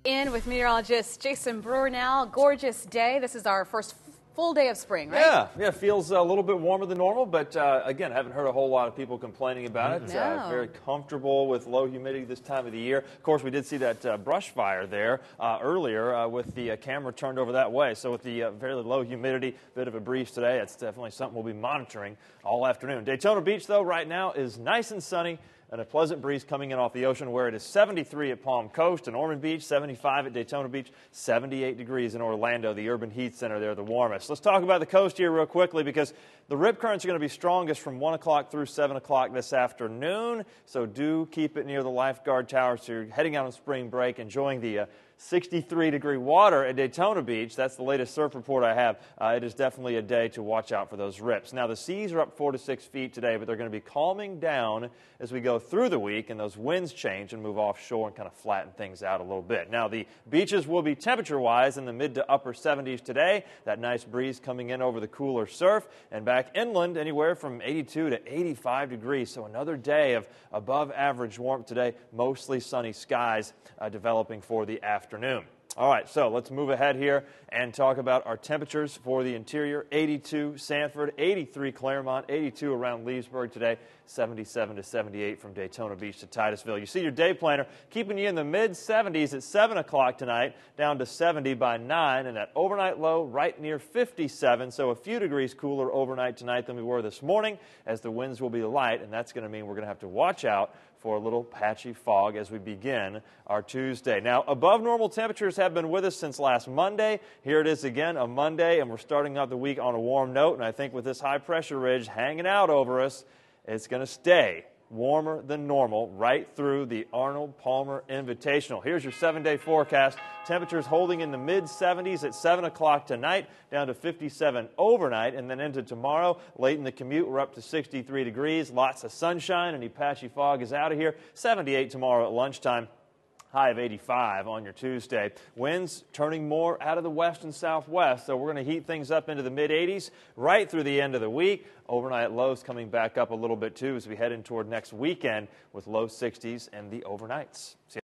In with meteorologist Jason Brewer now. Gorgeous day. This is our first full day of spring, right? Yeah, feels a little bit warmer than normal, but again, haven't heard a whole lot of people complaining about it. No. Very comfortable with low humidity this time of the year. Of course, we did see that brush fire there earlier with the camera turned over that way. So with the very low humidity, bit of a breeze today, it's definitely something we'll be monitoring all afternoon. Daytona Beach, though, right now is nice and sunny, and a pleasant breeze coming in off the ocean, where it is 73 at Palm Coast and Ormond Beach, 75 at Daytona Beach, 78 degrees in Orlando, the urban heat center there, the warmest. Let's talk about the coast here real quickly, because the rip currents are going to be strongest from 1 o'clock through 7 o'clock this afternoon, so do keep it near the lifeguard towers. So you're heading out on spring break, enjoying the 63-degree water at Daytona Beach. That's the latest surf report I have. It is definitely a day to watch out for those rips. Now, the seas are up 4 to 6 feet today, but they're going to be calming down as we go through the week, and those winds change and move offshore and kind of flatten things out a little bit. Now, the beaches will be temperature-wise in the mid to upper 70s today. That nice breeze coming in over the cooler surf, and back inland anywhere from 82 to 85 degrees. So another day of above-average warmth today. Mostly sunny skies developing for the afternoon. All right, so let's move ahead here and talk about our temperatures for the interior. 82 Sanford, 83 Claremont, 82 around Leesburg today, 77 to 78 from Daytona Beach to Titusville. You see your day planner keeping you in the mid-70s at 7 o'clock tonight, down to 70 by 9, and that overnight low right near 57, so a few degrees cooler overnight tonight than we were this morning, as the winds will be light, and that's going to mean we're going to have to watch out for a little patchy fog as we begin our Tuesday. Now, above normal temperatures have been with us since last Monday. Here it is again, a Monday, and we're starting out the week on a warm note, and I think with this high-pressure ridge hanging out over us, it's going to stay warmer than normal right through the Arnold Palmer Invitational. Here's your 7-day forecast. Temperatures holding in the mid-70s at 7 o'clock tonight, down to 57 overnight, and then into tomorrow. Late in the commute, we're up to 63 degrees. Lots of sunshine. Any patchy fog is out of here. 78 tomorrow at lunchtime. High of 85 on your Tuesday. Winds turning more out of the west and southwest, so we're going to heat things up into the mid-80s right through the end of the week. Overnight lows coming back up a little bit, too, as we head in toward next weekend with low 60s and the overnights.